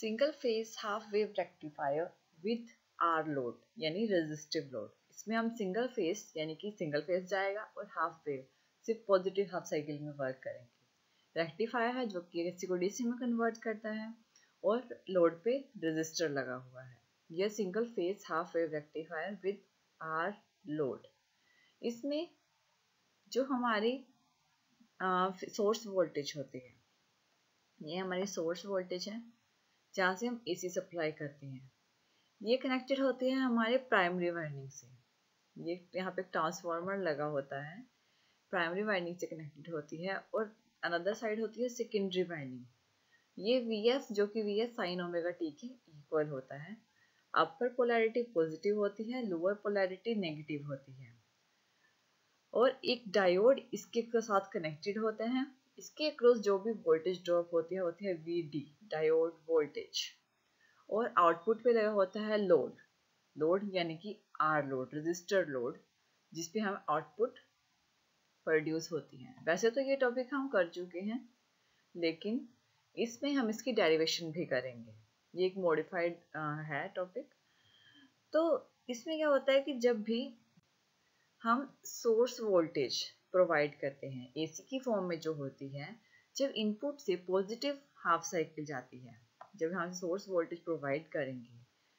Single phase half wave rectifier with R load यानी resistive load. इसमें हम single phase यानी कि सिंगल फेज जाएगा और हाफ वेव सिर्फ पॉजिटिव हाफ साइकिल में वर्क करेंगे। रेक्टिफायर है जो कि एसी को डीसी में कन्वर्ट करता है और लोड पे रेजिस्टर लगा हुआ है। यह single phase half wave rectifier with R load. इसमें जो हमारी सोर्स वोल्टेज होती है, ये हमारी सोर्स वोल्टेज है जहाँ से हम एसी सप्लाई करते हैं। ये कनेक्टेड होती है हमारे प्राइमरी वाइंडिंग से। ये यहाँ पे ट्रांसफार्मर लगा होता है, प्राइमरी वाइंडिंग से कनेक्टेड होती है और अनदर साइड होती है सेकेंडरी वाइंडिंग। ये Vs जो कि Vs साइन ओमेगा टी के इक्वल होता है। अपर पोलैरिटी पॉजिटिव होती है, लोअर पोलैरिटी नेगेटिव होती है और एक डायोड इसके साथ कनेक्टेड होते हैं। इसके अक्रॉस जो भी वोल्टेज ड्रॉप होती है Vd डायोड वोल्टेज और आउटपुट पे लगा होता है लोड यानी कि आर लोड, रजिस्टर लोड, जिसपे हम आउटपुट प्रोड्यूस होती है। वैसे तो ये टॉपिक हम कर चुके हैं, लेकिन इसमें हम इसकी डेरिवेशन भी करेंगे। ये एक मॉडिफाइड है टॉपिक। तो इसमें क्या होता है कि जब भी हम सोर्स वोल्टेज प्रोवाइड करते हैं एसी की फॉर्म में जो होती है, जब इनपुट से पॉजिटिव हाफ साइकिल जाती है, जब हम सोर्स वोल्टेज प्रोवाइड करेंगे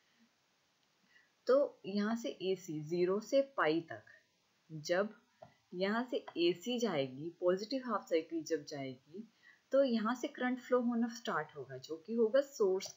तो यहाँ से एसी 0 से पाई तक, जब यहाँ से एसी जाएगी, पॉजिटिव हाफ साइकिल जब जाएगी, तो यहाँ से करंट फ्लो होना स्टार्ट होगा जो कि होगा सोर्स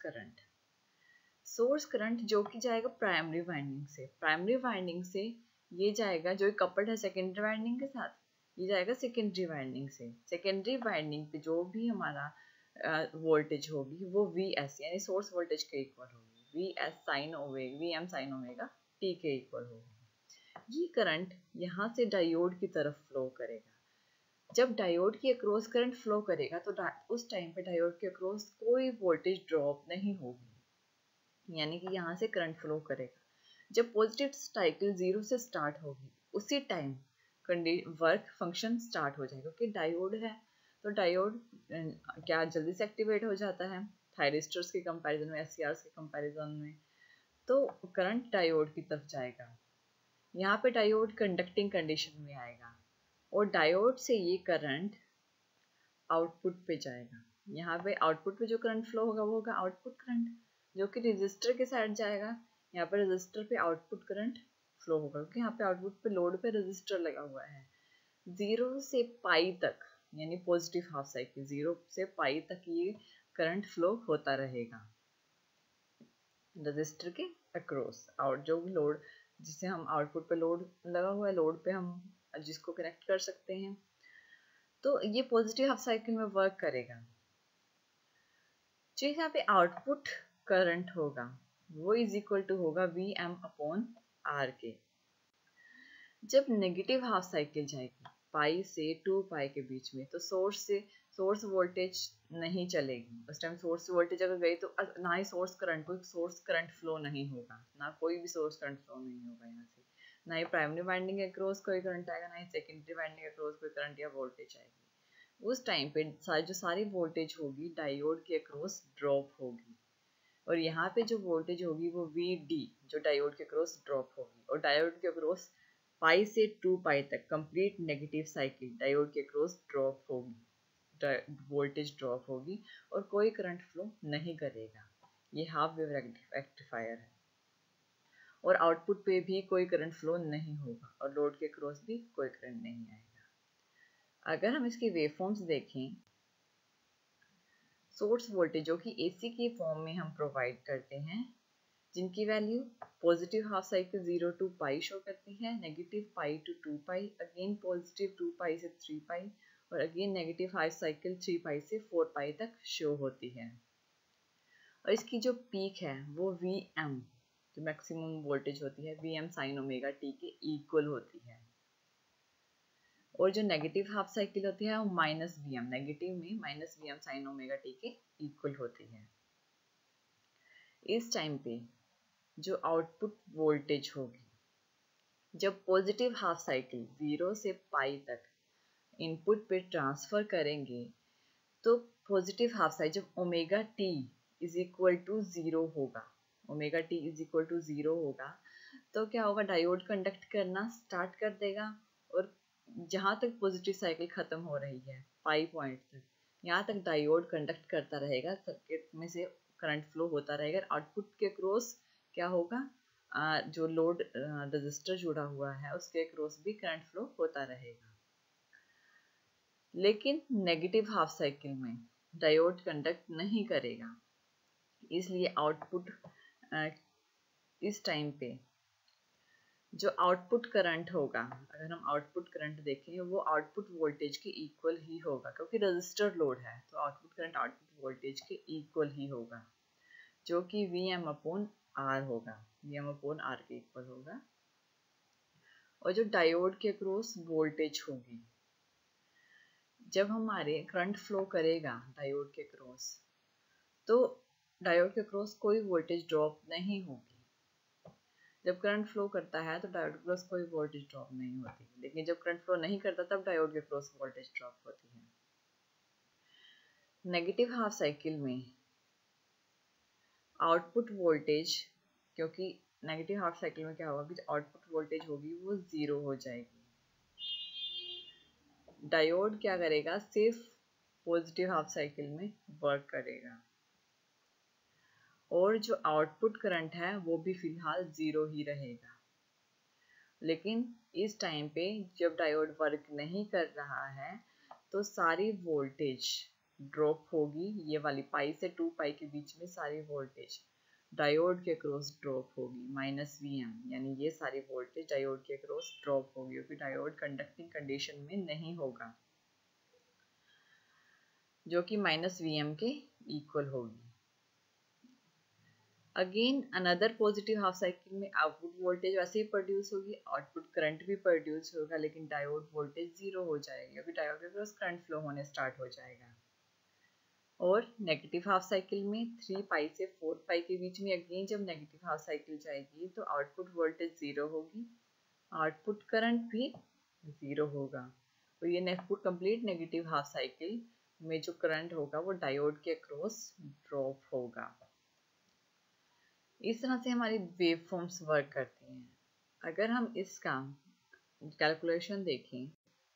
करंट जो कि जाएगा प्राइमरी वाइंडिंग से ये जाएगा, जो कपल्ड है सेकेंडरी वाइंडिंग के साथ, ये जाएगा सेकेंडरी वाइंडिंग से। सेकेंडरी वाइंडिंग पे जो भी हमारा वोल्टेज होगी वो Vs यानी सोर्स वोल्टेज के इक्वल होगी, Vm साइन ओमेगा टी के इक्वल होगी। ये करंट यहाँ से डायोड की तरफ फ्लो करेगा। जब डायोड के अक्रॉस करंट फ्लो करेगा तो उस टाइम पे डायोड के अक्रॉस कोई वोल्टेज ड्रॉप नहीं होगी, यानी कि यहाँ से करंट फ्लो करेगा। जब पॉजिटिव साइकिल 0 से स्टार्ट होगी उसी टाइम वर्क फंक्शन स्टार्ट हो जाएगा, क्योंकि डायोड है तो डायोड क्या जल्दी से एक्टिवेट हो जाता है थायरिस्टर्स के कंपैरिजन में, SCRs के कंपैरिजन में। तो करंट डायोड की तरफ जाएगा। यहाँ पे डायोड कंडक्टिंग कंडीशन में आएगा और डायोड से ये करंट आउटपुट पे जाएगा। यहाँ पे आउटपुट पे जो करंट फ्लो होगा वो होगा आउटपुट करंट, जो कि रजिस्टर के साइड जाएगा। यहाँ पे रजिस्टर पे आउटपुट करंट फ्लो होगा, क्योंकि यहाँ पे आउटपुट पे लोड पे रजिस्टर लगा हुआ है। 0 से पाई तक यानी पॉजिटिव हाफ साइकिल 0 से पाई तक ये करंट फ्लो होता रहेगा रजिस्टर के अक्रॉस। और जो भी लोड जिसे हम आउटपुट पे लोड लगा हुआ है, लोड पे हम जिसको कनेक्ट कर सकते हैं, तो ये पॉजिटिव हाफ साइकिल में वर्क करेगा। जो यहाँ पे आउटपुट करंट होगा वो इज इक्वल टू होगा Vm अपॉन आर के। जब नेगेटिव हाफ साइकिल जाएगी पाई से 2 पाई के बीच में, तो सोर्स वोल्टेज नहीं चलेगी। उस टाइम सोर्स वोल्टेज अगर गई तो ना ही सोर्स करंट फ्लो नहीं होगा, ना कोई भी सोर्स करंट फ्लो नहीं होगा यहाँ से, ना ही प्राइमरी वाइंडिंग के अक्रॉस कोई करंट आएगा, ना ही सेकेंडरी वाइंडिंग के अक्रॉस कोई करंट या वोल्टेज आएगी। उस टाइम पे जो सारी वोल्टेज होगी डायोड के अक्रॉस ड्रॉप होगी और यहाँ पे जो वोल्टेज होगी वो Vd जो डायोड के अक्रॉस ड्रॉप होगी। और डायोड के अक्रॉस पाई से 2 पाई तक कंप्लीट नेगेटिव साइकिल डायोड के अक्रॉस ड्रॉप होगी, वोल्टेज ड्रॉप होगी और कोई करंट फ्लो नहीं करेगा। ये हाफ वेव रेक्टिफायर है और आउटपुट पे भी कोई करंट फ्लो नहीं होगा और लोड के अक्रॉस भी कोई करंट नहीं आएगा। अगर हम इसकी वेवफॉर्म्स देखें, सोर्स वोल्टेज जो कि एसी की फॉर्म में हम प्रोवाइड करते हैं, जिनकी value positive half cycle 0 two pi show करती है, negative pi to 2 pi, again positive 2 pi से 3 पाई और again negative half cycle 3 pi से 4 पाई तक शो होती है। और इसकी जो पीक है वो Vm जो मैक्सिमम वोल्टेज होती है Vm साइन ओमेगा टी के इक्वल होती है। और जो नेगेटिव हाफ साइकिल होती है वो -Vm, नेगेटिव में -Vm साइन ओमेगा टी के इक्वल होती है। इस टाइम पे जो आउटपुट वोल्टेज होगी, जब पॉजिटिव हाफ साइकिल 0 से पाई तक इनपुट पे ट्रांसफर करेंगे, तो पॉजिटिव हाफ साइकिल जब omega t is equal to 0 होगा, omega t is equal to 0 होगा, तो क्या होगा, डायोड कंडक्ट करना स्टार्ट कर देगा और जहाँ तक पॉजिटिव साइकिल खत्म हो रही है 5 पॉइंट तक, यहाँ तक डायोड कंडक्ट करता रहेगा, सर्किट में से करंट फ्लो होता रहेगा। आउटपुट के क्रॉस क्या होगा, जो लोड रजिस्टर जुड़ा हुआ है उसके क्रॉस भी करंट फ्लो होता रहेगा। लेकिन नेगेटिव हाफ साइकिल में डायोड कंडक्ट नहीं करेगा, इसलिए आउटपुट इस टाइम पे जो आउटपुट करंट होगा, अगर हम आउटपुट करंट देखें वो आउटपुट वोल्टेज के इक्वल ही होगा, क्योंकि रजिस्टर लोड है तो आउटपुट करंट आउटपुट वोल्टेज के इक्वल ही होगा, जो कि Vm अपॉन R होगा, Vm अपॉन R के इक्वल होगा। और जो डायोड के क्रॉस वोल्टेज होगी, जब हमारे करंट फ्लो करेगा डायोड के क्रॉस, तो डायोड के क्रॉस कोई वोल्टेज ड्रॉप नहीं होगी। जब करंट फ्लो करता है तो डायोड के क्रॉस कोई वोल्टेज ड्रॉप नहीं होती, लेकिन जब करंट फ्लो नहीं करता तब डायोड के क्रॉस वोल्टेज ड्रॉप होती है। नेगेटिव हाफ साइकिल में आउटपुट वोल्टेज, क्योंकि नेगेटिव हाफ साइकिल में क्या होगा कि आउटपुट वोल्टेज होगी वो 0 हो जाएगी। डायोड क्या करेगा, सिर्फ पॉजिटिव हाफ साइकिल में वर्क करेगा और जो आउटपुट करंट है वो भी फिलहाल 0 ही रहेगा। लेकिन इस टाइम पे जब डायोड वर्क नहीं कर रहा है तो सारी वोल्टेज ड्रॉप होगी, ये वाली पाई से 2 पाई के बीच में सारी वोल्टेज डायोड के क्रॉस ड्रॉप होगी -Vm, यानी ये सारी वोल्टेज डायोड के क्रॉस ड्रॉप होगी, क्योंकि डायोड कंडक्टिंग कंडीशन में नहीं होगा, जो कि -Vm के इक्वल होगी। Again another positive half cycle में आउटपुट वोल्टेज वैसे ही प्रोड्यूस होगी, आउटपुट करंट भी प्रोड्यूस होगा, लेकिन डायोड वोल्टेज 0 हो जाएगी, क्योंकि डायोड के क्रॉस करंट फ्लो होने स्टार्ट हो जाएगा। और नेगेटिव हाफ साइकिल में 3 पाई से 4 पाई के बीच में अगेन जब नेगेटिव हाफ साइकिल जाएगी तो आउटपुट वोल्टेज 0 होगी, आउटपुट करंट भी 0 होगा। तो ये कंप्लीट नेगेटिव हाफ साइकिल में जो करंट होगा वो डायोड के क्रॉस ड्रॉप होगा। इस तरह से हमारी वेव फॉर्म्स वर्क करती हैं। अगर हम इसका कैलकुलेशन देखें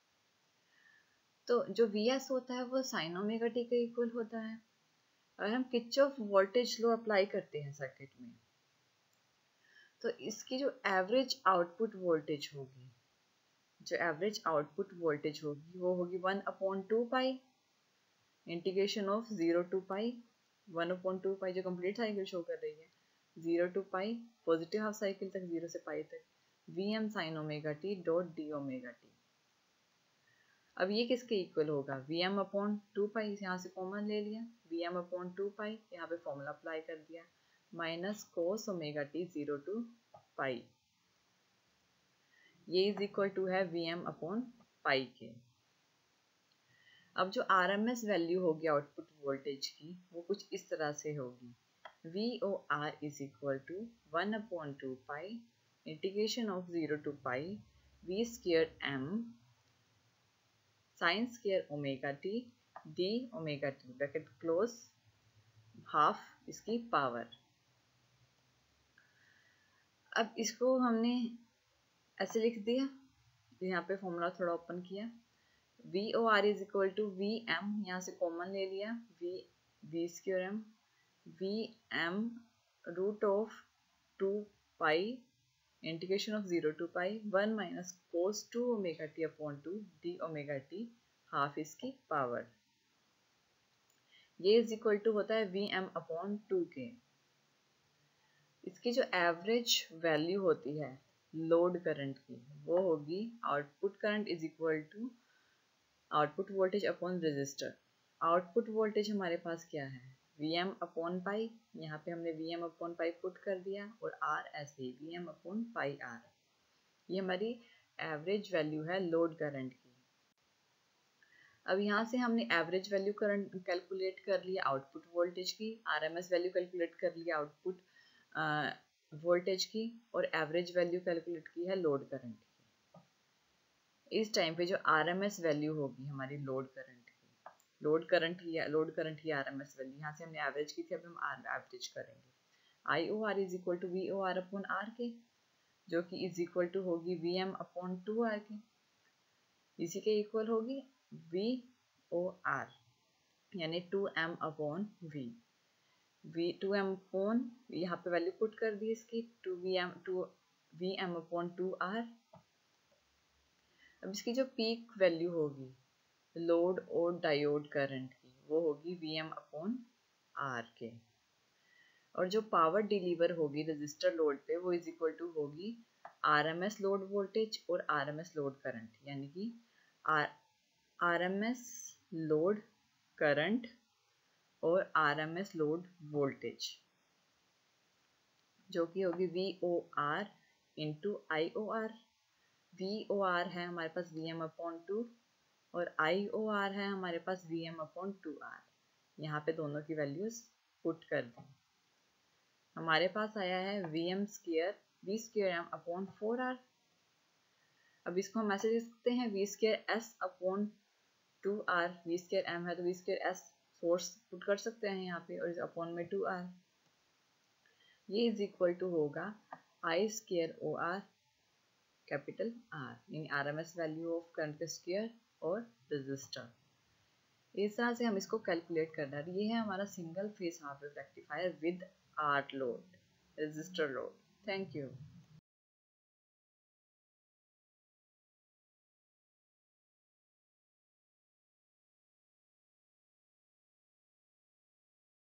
तो जो Vs होता है वो साइन ओमेगा टी के इक्वल होता है। अगर हम किरचॉफ वोल्टेज लॉ अप्लाई करते हैं सर्किट में, तो इसकी जो एवरेज आउटपुट वोल्टेज होगी, वो होगी 1/2 pi integration of 0 to pi, 1/2 pi जो कंप्लीट साइकिल शो कर रही है, 0 to pi positive half cycle तक, 0 से पाई तक, Vm sin omega t dot d omega t. अब ये किसके इक्वल होगा, Vm अपॉन 2 पाई, यहाँ से कॉमन ले लिया, Vm अपॉन 2 पाई, यहाँ पे फॉर्मूला अप्लाई कर दिया, minus cos omega t 0 to pi, ये इज इक्वल टू है Vm अपॉन पाई के। अब जो RMS वैल्यू होगी आउटपुट वोल्टेज की वो कुछ इस तरह से होगी, VOR is equal to 1/2 pi integration of 0 to pi V square M sine square omega t d omega t bracket close half इसकी पावर। अब इसको हमने ऐसे लिख दिया, यहाँ पे फॉर्मूला थोड़ा ओपन किया, VOR is equal to VM, यहाँ से कॉमन ले लिया, V square M, VM root of 2 pi integration of 0 to pi 1 minus cos 2 omega t upon 2 d omega t half इसकी पावर, ये इज इक्वल टू होता है Vm upon 2 के। इसकी जो एवरेज वैल्यू होती है लोड करंट की वो होगी output current is equal to output voltage upon resistor. Output voltage हमारे पास क्या है, Vm अपॉन पाई, यहाँ पे हमने Vm अपॉन पाई पुट कर दिया, और R ऐसे ही Vm अपॉन पाई R, ये हमारी एवरेज वैल्यू है लोड करंट की। अब यहाँ से हमने एवरेज वैल्यू करंट कैलकुलेट कर लिया आउटपुट वोल्टेज की, RMS वैल्यू कैलकुलेट कर लिया आउटपुट वोल्टेज की, और एवरेज वैल्यू कैलकुलेट की है लोड करंट की। इस टाइम पे जो RMS वैल्यू होगी हमारी लोड करंट की लोड करंट ही आरएमएस वैल्यू, यहाँ से हमने एवरेज की थी, अब हम एवरेज करेंगे। I O R is equal to V O R upon R K, जो कि इज इक्वल टू होगी V M upon 2 R K, इसी के इक्वल होगी वी ओ आर यानी 2m upon V, two M upon, यहाँ पे वैल्यू पुट कर दी इसकी, two V M upon 2 R. अब इसकी जो पीक वैल्यू होगी लोड और डायोड करंट की, वो होगी V M upon R K, और जो पावर डिलीवर होगी रजिस्टर लोड पे वो इज इक्वल टू होगी आरएमएस लोड वोल्टेज और आरएमएस लोड करंट, यानी कि आरएमएस लोड करंट और आरएमएस लोड वोल्टेज, जो कि होगी V O R into I O R. V O R है हमारे पास वी एम अपॉन 2 और आई ओ आर है हमारे पास वी एम अपॉन 2 आर। यहाँ पे दोनों की वैल्यूज पुट कर दी, हमारे पास आया है V M square V square M upon 4 R. अब इसको हम ऐसे लिख सकते हैं V square S upon 2 R, V square M है तो V square S force put कर सकते हैं यहाँ पे, और इस अपॉन में 2 आर, ये इज इक्वल टू होगा I square O R capital R, यानी RMS value of current square और रेजिस्टर। इस तरह से हम इसको कैलकुलेट करना है। ये है हमारा single phase half wave rectifier with R load, resistor load. Thank you.